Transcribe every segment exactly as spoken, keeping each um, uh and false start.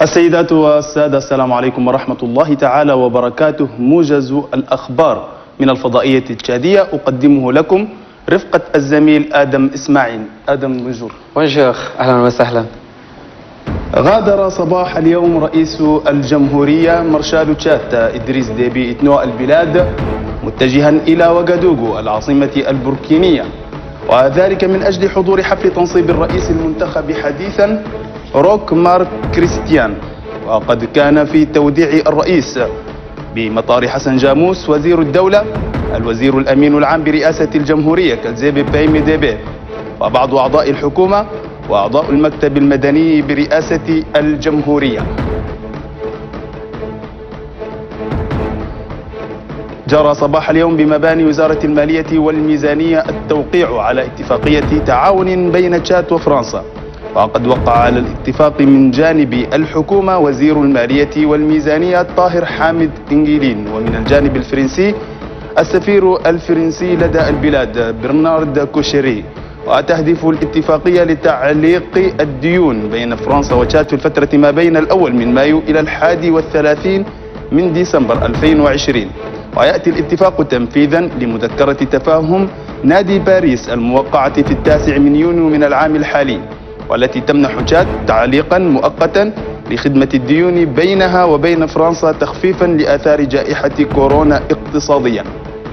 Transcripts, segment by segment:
السيدات والسادة، السلام عليكم ورحمة الله تعالى وبركاته. موجز الأخبار من الفضائية التشادية أقدمه لكم رفقة الزميل آدم إسماعيل. آدم بونجور. بونجور، أهلا وسهلا. غادر صباح اليوم رئيس الجمهورية مارشال تشاد إدريس ديبي إتنو البلاد متجها إلى وغادوغو العاصمة البوركينية، وذلك من أجل حضور حفل تنصيب الرئيس المنتخب حديثا روك مارك كريستيان. وقد كان في توديع الرئيس بمطار حسن جاموس وزير الدولة الوزير الأمين العام برئاسة الجمهورية كالزيبي بايمي ديبي، وبعض أعضاء الحكومة وأعضاء المكتب المدني برئاسة الجمهورية. جرى صباح اليوم بمباني وزارة المالية والميزانية التوقيع على اتفاقية تعاون بين تشاد وفرنسا، وقد وقع على الاتفاق من جانب الحكومة وزير المالية والميزانية طاهر حامد إنجيلين، ومن الجانب الفرنسي السفير الفرنسي لدى البلاد برنارد كوشيري. وتهدف الاتفاقية لتعليق الديون بين فرنسا وتشاد في الفترة ما بين الأول من مايو إلى الحادي والثلاثين من ديسمبر ألفين وعشرين. ويأتي الاتفاق تنفيذا لمذكرة تفاهم نادي باريس الموقعة في التاسع من يونيو من العام الحالي، والتي تمنح تشاد تعليقا مؤقتا لخدمة الديون بينها وبين فرنسا تخفيفا لآثار جائحة كورونا اقتصاديا.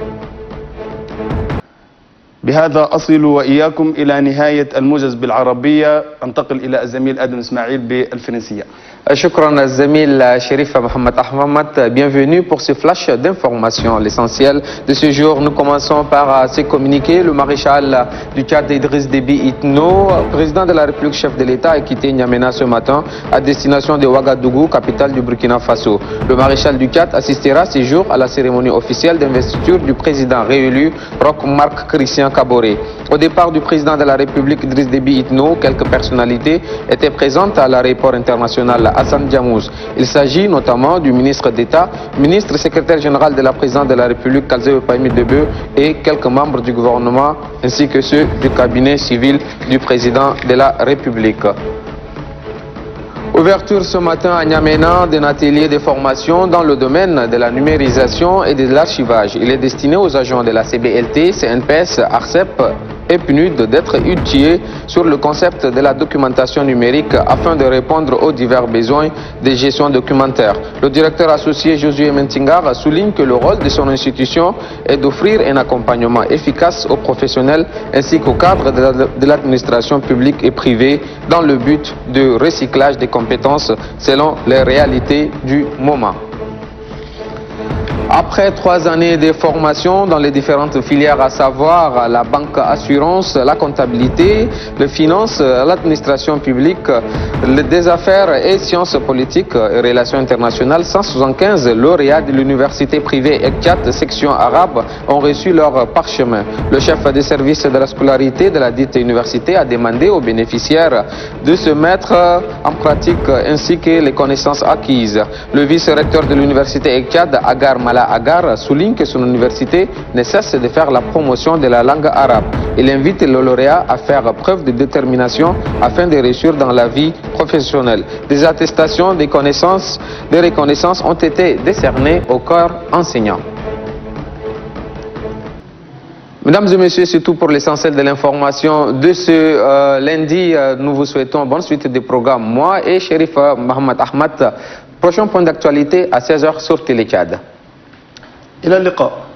بهذا أصل وإياكم إلى نهاية الموجز بالعربية. أنتقل إلى الزميل آدم إسماعيل بالفرنسية. شكرا الزميل شريف محمد أحمد. Bienvenue pour ce flash d'information. L'essentiel de ce jour, nous commençons par ces communiqués. Le maréchal du Tchad Idriss Déby Itno, président de la République, chef de l'État, a quitté N'Djamena ce matin à destination de Ouagadougou, capitale du Burkina Faso. Le maréchal du Tchad assistera ce jour à la cérémonie officielle d'investiture du président réélu Roch Marc Christian Kaboré. Au départ du président de la République Idriss Déby Itno, quelques personnalités étaient présentes à l'aéroport international Hassan Diamouz. Il s'agit notamment du ministre d'État, ministre secrétaire général de la présidente de la République Kalzé Paimi Debe et quelques membres du gouvernement ainsi que ceux du cabinet civil du président de la République. Ouverture ce matin à N'Djamena d'un atelier de formation dans le domaine de la numérisation et de l'archivage. Il est destiné aux agents de la C B L T, C N P S, ARCEP et P N U D d'être outillés sur le concept de la documentation numérique afin de répondre aux divers besoins de gestion documentaire. Le directeur associé Josué Mentingar souligne que le rôle de son institution est d'offrir un accompagnement efficace aux professionnels ainsi qu'aux cadres de l'administration publique et privée dans le but de recyclage des compétences selon les réalités du moment. Après trois années de formation dans les différentes filières, à savoir la banque assurance, la comptabilité, les finances, l'administration publique, les affaires et sciences politiques et relations internationales, cent soixante-quinze lauréats de l'université privée ECTIAT section arabe ont reçu leur parchemin. Le chef des services de la scolarité de la dite université a demandé aux bénéficiaires de se mettre en pratique ainsi que les connaissances acquises. Le vice-recteur de l'université ECTIAT, Agar Mala Agar, souligne que son université ne cesse de faire la promotion de la langue arabe. Il invite le lauréat à faire preuve de détermination afin de réussir dans la vie professionnelle. Des attestations, des connaissances, des reconnaissances ont été décernées au corps enseignant. Mesdames et messieurs, c'est tout pour l'essentiel de l'information de ce euh, lundi. Nous vous souhaitons bonne suite des programmes. Moi et Chérif Mohamed Ahmad. Prochain point d'actualité à seize heures sur Télé Tchad. إلى اللقاء.